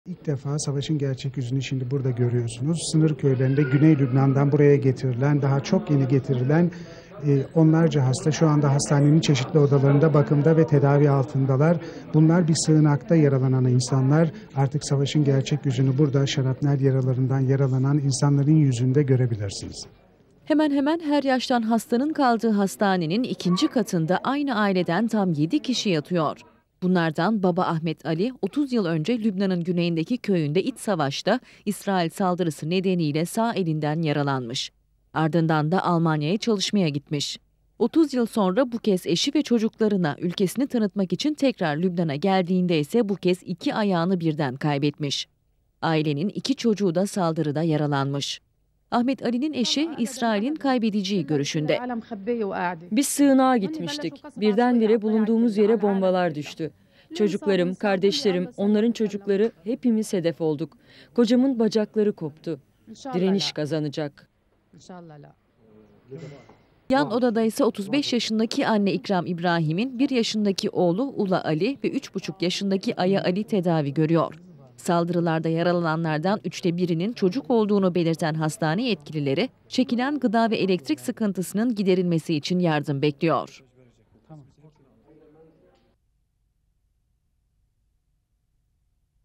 İlk defa savaşın gerçek yüzünü şimdi burada görüyorsunuz. Sınır köylerinde Güney Lübnan'dan buraya getirilen, daha çok yeni getirilen onlarca hasta şu anda hastanenin çeşitli odalarında bakımda ve tedavi altındalar. Bunlar bir sığınakta yaralanan insanlar. Artık savaşın gerçek yüzünü burada şarapnel yaralarından yaralanan insanların yüzünde görebilirsiniz. Hemen hemen her yaştan hastanın kaldığı hastanenin ikinci katında aynı aileden tam 7 kişi yatıyor. Bunlardan baba Ahmet Ali 30 yıl önce Lübnan'ın güneyindeki köyünde iç savaşta İsrail saldırısı nedeniyle sağ elinden yaralanmış. Ardından da Almanya'ya çalışmaya gitmiş. 30 yıl sonra bu kez eşi ve çocuklarına ülkesini tanıtmak için tekrar Lübnan'a geldiğinde ise bu kez 2 ayağını birden kaybetmiş. Ailenin 2 çocuğu da saldırıda yaralanmış. Ahmet Ali'nin eşi İsrail'in kaybedeceği görüşünde. Biz sığınağa gitmiştik. Birdenbire bulunduğumuz yere bombalar düştü. Çocuklarım, kardeşlerim, onların çocukları hepimiz hedef olduk. Kocamın bacakları koptu. Direniş kazanacak. Yan odada ise 35 yaşındaki anne İkram İbrahim'in 1 yaşındaki oğlu Ula Ali ve 3,5 yaşındaki Aya Ali tedavi görüyor. Saldırılarda yaralananlardan 1/3'ünün çocuk olduğunu belirten hastane yetkilileri, çekilen gıda ve elektrik sıkıntısının giderilmesi için yardım bekliyor.